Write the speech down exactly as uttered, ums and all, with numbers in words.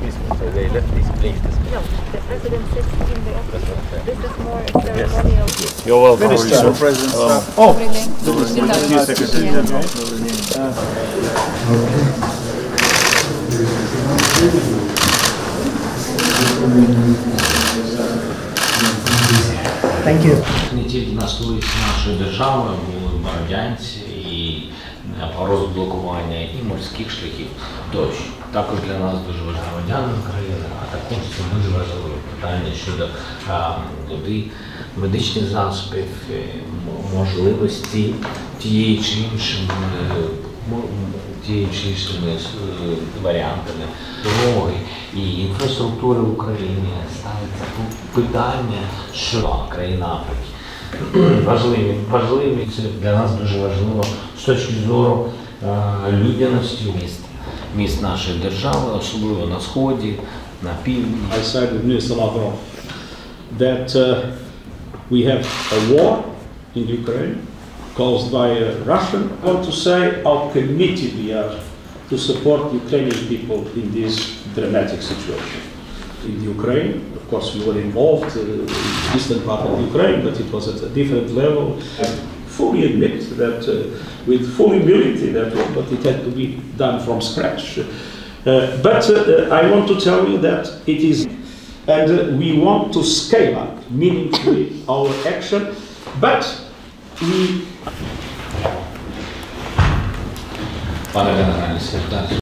Christmas, so they left this place to speak. No, the president sits in the office. This is more ceremonial. Yes. You're welcome. Minister, President. Um, Oh, Thank you. Не тільки на столиці нашої держави були бородянці і розблокування і морських шляхів тощо. Також для нас дуже важливо громадянам країни, а також це дуже важливе питання щодо води, медичних засобів, можливості тієї чи іншими, тієї чи іншими варіантами дороги і інфраструктури в Україні ставиться питання щодо країн Африки. Важливі, важливі, це для нас дуже важливо з точки зору людяності міст, міст нашої держави, особливо на Сході, на Півдні. I said with Minister Lavrov that uh, we have a war in Ukraine caused by uh, Russian. I want to say how committed we are to support Ukrainian people in this dramatic situation. In Ukraine, of course, we were involved uh, in the eastern part of Ukraine, but it was at a different level. I fully admit that, uh, with full humility, that but it had to be done from scratch. Uh, but uh, I want to tell you that it is, and uh, we want to scale up meaningfully our action, but we. Пане генеральний секретар.